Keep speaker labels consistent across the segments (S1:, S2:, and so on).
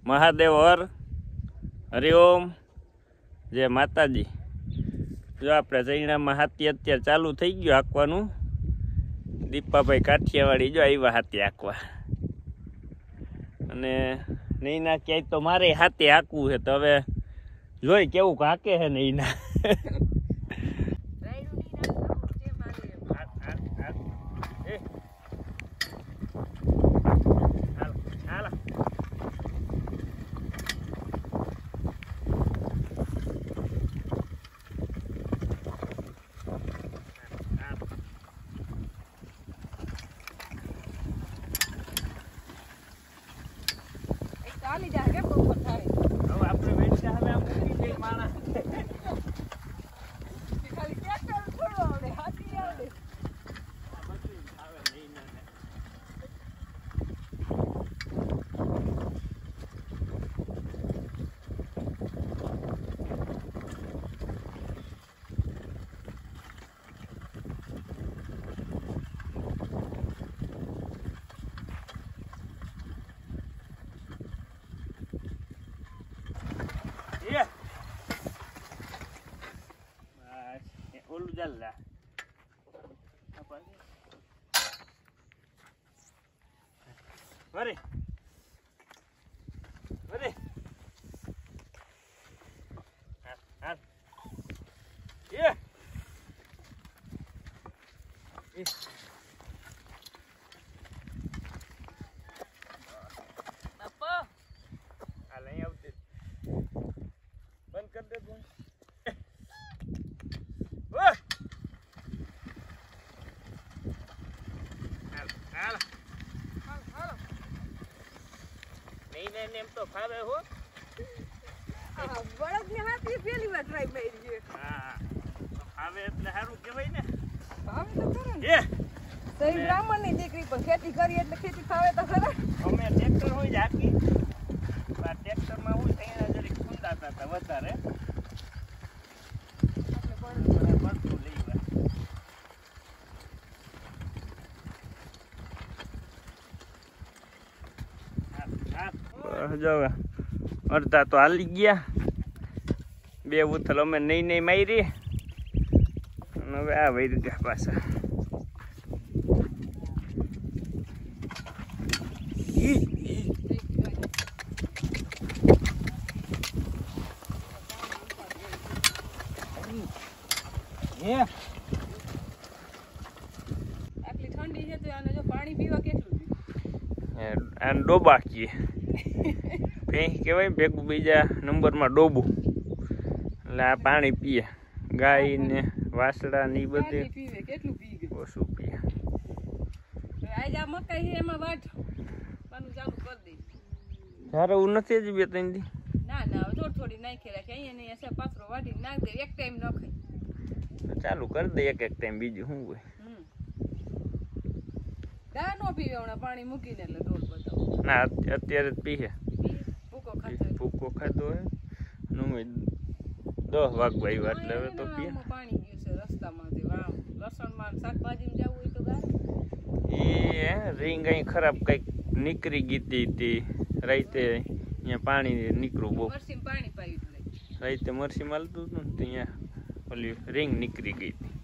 S1: મહાદેવ હર હરિઓમ જય માતાજી। જો આપણે જઈણામાં હાથી અત્યારે ચાલુ થઈ ગયું હાંકવાનું। દીપાભાઈ કાઠિયાવાડી જો આવ્યા હાથી હાંકવા અને નૈના ક્યાંય તો મારે હાથી હાંકવું છે તો હવે જોઈ કેવું હાંકે છે નૈના।
S2: ચાલી જાય કે બપોર થાય
S1: હવે આપણે વેચતા હવે આમ મૂકી દે માણા
S2: ખાલી ટ્રેક્ટર થોડો આવડે હાથી આવડે
S1: બધું આવે નહીં ને ઓલું જલ્લા વરે વરે હા એ
S2: બાપા
S1: આ લઈ આવતી બંધ કરી દે તું નહીં એમ તો ફાવે હો
S2: બળદ ને હાથી પહેલી વાર ટ્રાય મારી છે
S1: હા ફાવે એટલે સારું કહેવાય ને
S2: ભાવ તો ખરો ને
S1: એ
S2: તો એ બ્રાહ્મણ ની દીકરી પણ ખેતી કરી એટલે ખેતી ફાવે તો ખરા
S1: અમે ટ્રેક્ટર હોય જ હાકી આ ટ્રેક્ટરમાં હોય ત્યાં જરીક ખુંદાતા હતા વધારે પડતું લઈ જો અડધા તો હાલી ગયા બે ઉથલ અમે નહીં મારી અને હવે આ વહી ગયા પાછા
S2: આટલી ઠંડી છે તો આને જો પાણી પીવા કેટલું
S1: આને ડોબા કીએ ભેંસ કહેવાય ભેગું બીજા નંબરમાં ડોબું એટલે આ પાણી પીએ ગાય ને વાસડા ને એ બધે
S2: પીવે કેટલું પી ગયું
S1: ઓછું પીએ
S2: આજ આ મકાઈ છે એમાં વાટ પાનું ચાલુ કરી દે
S1: જ્યારે એવું નથી જ બે ત્રણ દી
S2: ના થોડી થોડી નાખી રાખે અહીંયા નહીં હશે પાથરો વાટી નાખ દે એક ટાઈમ નખાય
S1: ચાલુ કરી દે એક ટાઈમ બીજું શું હોય
S2: દા નો પીવે હમણાં પાણી મૂકીને એટલે ઢોલ બતાવો
S1: ના અત્યારે જ પીએ
S2: ભૂકો ખાતો
S1: ભૂકો ખાધો હોય અને 10 વાગવા આવ્યા એટલે હવે તો પીએ
S2: પાણી ગયું છે રસ્તામાંથી વાવ લસણમાં શાકભાજી જવું હોય તો ગાય
S1: એ રીંગ અહીં ખરાબ કંઈક નીકળી ગઈ હતી રાતે અહીંયા પાણી નીકળ્યું બહુ
S2: મરસી પાણી પાયું
S1: રાતે મરસી માલતું હતું ને ત્યાં ઓલી રીંગ નીકળી ગઈ હતી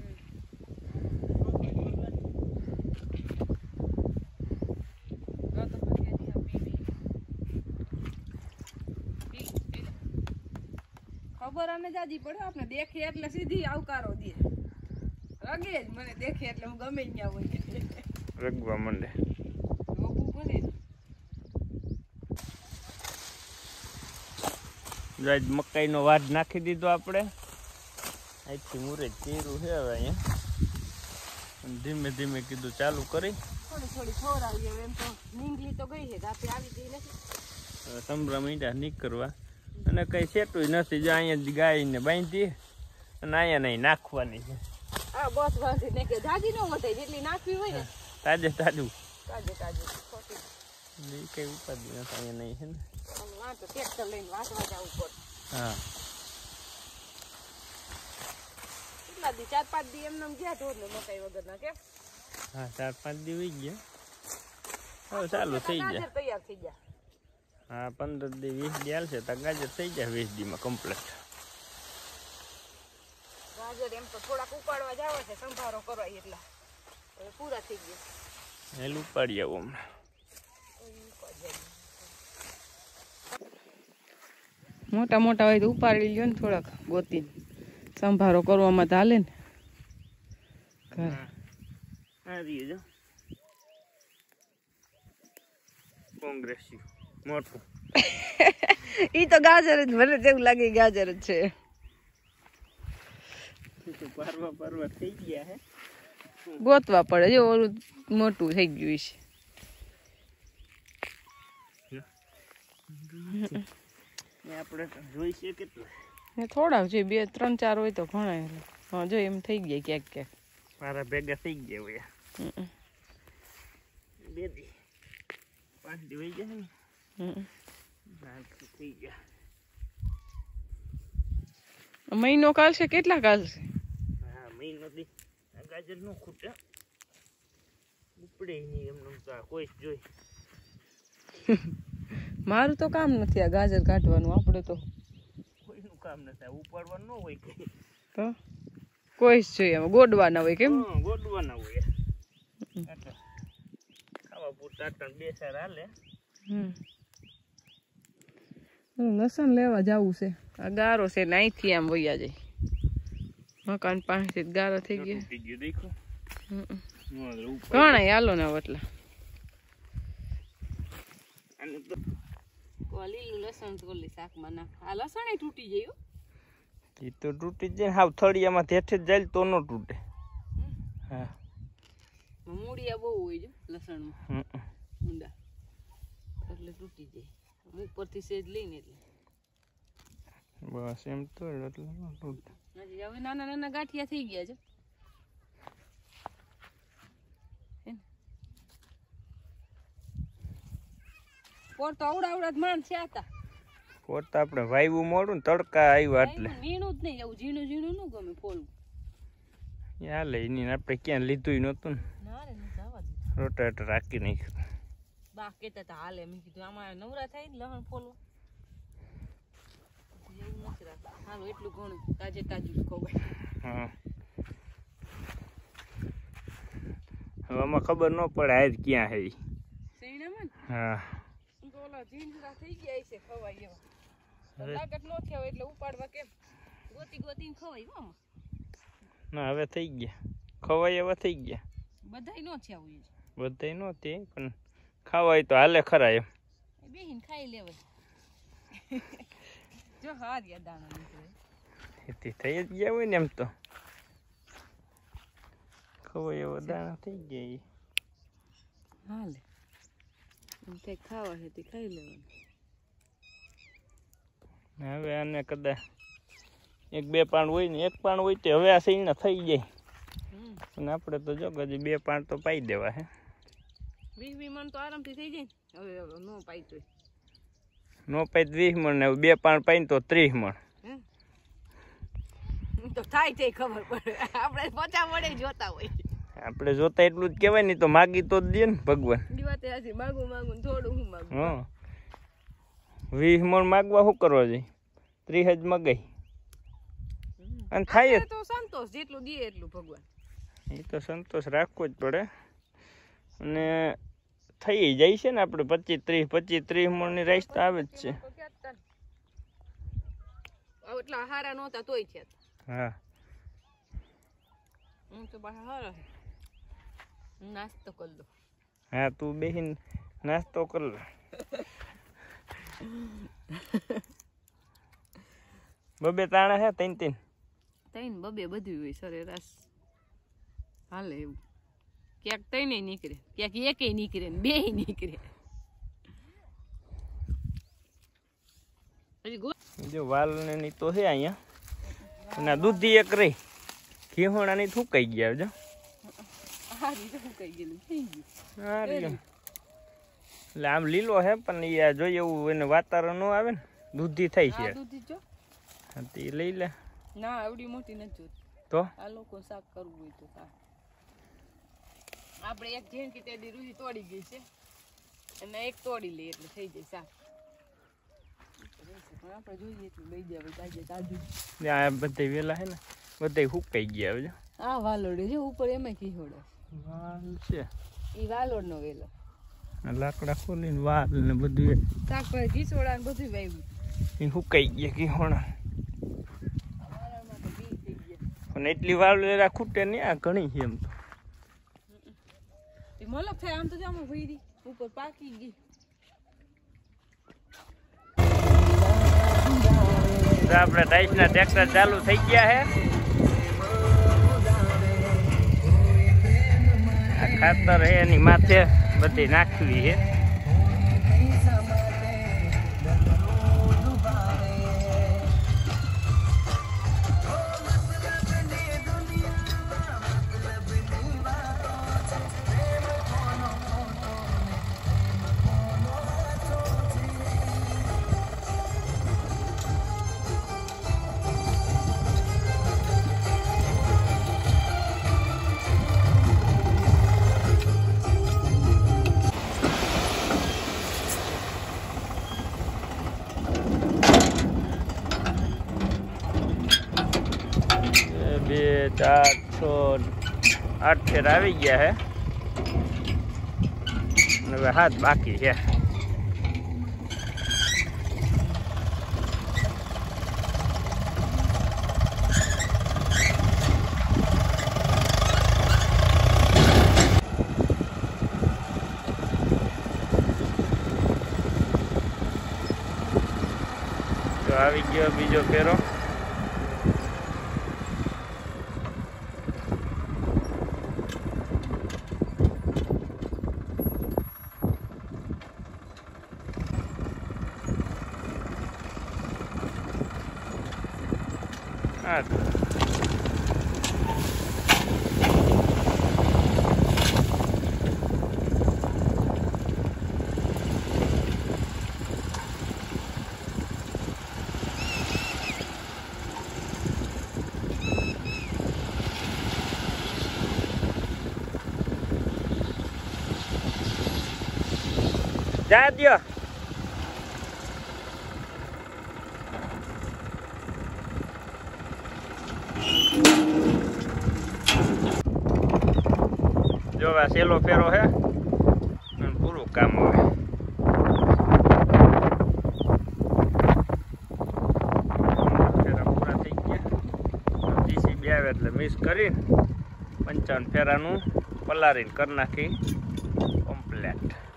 S2: ખબર આને જાજી પડે આપણે દેખે એટલે સીધી આવકારો દે રગે જ મને દેખે એટલે હું ગમે ત્યાં હોય
S1: રગવા માંડે આજ મકાઈનો વાડ નાખી દીધો આપણે અહીંથી મુરેજ ચીરું છે હવે અહીંયા ધીમે ધીમે કીધું ચાલુ કરી
S2: થોડી ખવડાવી હવે એમ તો નીંગલી તો ગઈ છે રાતે આવી ગઈ નથી
S1: સંભળા મીંડા નીકળવા અને કઈ સેટું નથી જો અહીંયા ગાયને બાંધી અને અહીંયા નહીં નાખવાની છે
S2: હા બસ બાંધી નાખે જાજી ન વધે જેટલી નાખવી હોય ને
S1: તાજે તાજું
S2: તાજે ખોટી
S1: કઈ ઉપાધિ નથી અહીંયા નહીં છે ને
S2: હા તો ટ્રેક્ટર લઈને વાસવા જવું પડે
S1: હા
S2: કેટલા દી 4-5 દી એમને ગયા ઢોર ને મકાઈ વગર ના કેમ
S1: હા 4-5 દી વહી ગયા હવે ચાલુ થઈ જાય
S2: તૈયાર થઈ ગયા
S1: હા 15 દી 20 દી હાલશે તો ગાજર થઈ જાય 20 દીમાં કમ્પ્લીટ.
S2: ગાજર એમ તો થોડાક ઉપાડવા જાવ છે સંભારો કરવા એટલે હવે પૂરા થઈ ગયા.
S1: હેલ ઉપાડી આવો હમણાં.
S2: મોટા મોટા હોય તો ઉપાડી લ્યો ને થોડાક ગોતીને સંભારો કરવામાં તો હાલે ને.
S1: આ રીએ જો કોંગ્રેસ મોટું
S2: ઈ તો ગાજર જ ભલે જેવું લાગે ગાજર જ છે.
S1: પરવા થઈ ગયા હે
S2: ગોતવા પડે જો ઓલું મોટું થઈ ગયું
S1: છે આપણે જોઈ છે કેટલું
S2: થોડા છે 2 3 4 હોય તો ઘણા. હા જો એમ થઈ ગયા ક્યાંક ક્યાંક
S1: મારા ભેગા થઈ ગયા હોય 2 દી 5 દી વહી ગયા ને થઈ ગયા.
S2: મહિનો કાલશે કેટલા કાલશે?
S1: હા મહિનો દી ગાજર નો ખૂટે ઉપડે નહીં એમનું તો કોઈ જોઈ.
S2: મારું તો કામ નથી આ ગાજર કાઢવાનું. આપણે તો
S1: કોઈનું કામ નથી ઉપાડવાનું ન હોય કઈ
S2: તો કોઈ જ જોઈએ એમાં ગોડવાના હોય કેમ
S1: ગોડવાના હોય ખાવા પૂરતા 2 સાર હાલે.
S2: લસણ લેવા જવું છે. આ ગારો છે ને અહીંથી આમ વયા જાય મકાન પાસે ગારો થઈ ગયો. ઘણા હાલો ને એટલા લીલું લસણ તો શાકમાં નાખ. આ લસણ તૂટી જાય
S1: એ તો તૂટી જાય હાવ થળિયામાં હેઠે જ જાય તો ન તૂટે. હા
S2: મૂળિયા બહુ હોય જો લસણમાં ઊંડા એટલે તૂટી જાય. ઉપરથી સેજ લઈને એટલે
S1: બસ એમ તો એટલે તૂટે.
S2: હવે નાના નાના ગાંઠિયા થઈ ગયા છે. પોર તો આવડા માણ છે આતા
S1: પોર તો આપણે વાયવું મોડું ને તડકા આવ્યા એટલે
S2: વીણું જ નહીં. એવું ઝીણું ઝીણું ન ગમે ફોલવું.
S1: હાલે એની આપણે ક્યાં લીધું નતું ને રોટાવેટર રાખી નાખ્યું.
S2: બા કેતા હતા હાલે. મેં કીધું આમાં નવરા થાય ને લહણ ફોલવું એવું નથી રાખતા. હાલો એટલું ઘણું તાજે તાજું ખવાય.
S1: હા હવે આમાં ખબર ન પડે આજ ક્યાં હે. હા
S2: ઓલા ઝીંઝરા થઈ ગયા છે ખવાય એવા. લાગત નો થયા એટલે ઉપાડવા કેમ ગોતી ગોતીને ખવાય આમાં.
S1: ના હવે થઈ ગયા ખવાય એવા થઈ ગયા.
S2: બધાય નો થયા હોય
S1: બધાય નો તે પણ ખાવાય તો હાલે ખરા એમ.
S2: બેહીન ખાઈ લેવાય. જો હારિયા દાણા નીકળે
S1: એથી થઈ જ ગયા હોય ને એમ તો ખવાય એવા દાણા થઈ ગયા.
S2: હાલે એમ કઈ ખાવા છે તે ખાઈ લેવાનું.
S1: હવે આને કદાચ 1-2 પાણ હોય ને 1 પાણ હોય તો હવે આ સૈના થઈ જાય. અને આપણે તો જો હજી 2 પાણ તો પાઈ દેવા હે.
S2: 20 મણ તો આરામથી થઈ જાય. હવે નો પાઈ તોય
S1: નો પાઈ 20 મણ ને 2 પાણ પાઈને તો 30 મણ
S2: તો થાય તે ખબર પડે. આપણે 50 મળે જોતા હોય.
S1: આપણે જોતા એટલું જ કહેવાય ને તો માગી તો જ દે ને ભગવાન.
S2: ઈ વાત હજી માગું થોડું હું માગું.
S1: હા 20 મણ માગવા શું કરવા જોઈએ? 30 જ મગાઈ અને થાય
S2: તો સંતોષ જેટલું દે એટલું ભગવાન.
S1: એ તો સંતોષ રાખવો જ પડે. અને થઈ જાય છે ને આપણે 25-30 મણની રાઈસ તો આવે જ છે.
S2: એટલા હારા નહોતા તોય છે.
S1: હા
S2: હું તો બહાર હારા નાસ્તો કરી દો.
S1: હા તું બેહીન નાસ્તો કર લે. બબે તાણા હે 3
S2: બબે બધું હોય સરેરાશ હાલે એવું. ક્યાંક 3 નીકળે ક્યાંક 1 નીકળે ને 2 નીકળે.
S1: જો વાલ ને ની તો છે અહીંયા અને દૂધી એક રહી ઘીહોણા ની થૂકાઈ ગયા જો. એટલે આમ લીલો હે પણ એ જોઈએ એવું એને વાતાવરણ ન આવે ને દૂધી થાય છે. તે લઈ લે.
S2: ના આવડી મોટી નથી
S1: તો
S2: આ લોકો શાક કરવું હોય તો શાક. આપણે એક જેન કે તે રૂહી તોડી ગઈ છે અને એક તોડી લઈએ એટલે થઈ જાય શાક. આપણે જોઈએ એટલું લઈ જાય તાજે તાજું.
S1: આ બધે વેલા હે ને બધે હુકાઈ ગયા હવે.
S2: આ વાલોડ છે ઉપર એમાં ખીહોડે
S1: વાલ છે
S2: ઈ વાલોડ નો વેલો.
S1: લાકડા ખોલીને વાલ ને બધું
S2: શાકભાજી ઘીસોડા ને બધું વાવ્યું
S1: એ હુકાઈ ગયા કે હોણા.
S2: વાલોડમાં તો બી થઈ ગયા.
S1: પણ એટલી વાલ વેરા ખૂટે નહીં આ ઘણી છે એમ તો.
S2: એ મલક થાય આમ તો જામો ભઈરી ઉપર પાકી ગઈ.
S1: આપણે ટાઈસના ટ્રેક્ટર ચાલુ થઈ ગયા છે. આ ખાતર છે એની માથે બધી નાખવી છે. બે 4 6 8 ફેર આવી ગયા છે. હવે હાથ બાકી છે. તો આવી ગયો બીજો ફેરો. હા જા દ્યો. જો આ સેલો ફેરો છે પૂરું કામ આવે. ફેરા પૂરા થઈ ગયા. જીસીબી આવે એટલે મિક્સ કરીને 55 ફેરાનું પલારીને કરી નાખી કમ્પ્લેટ.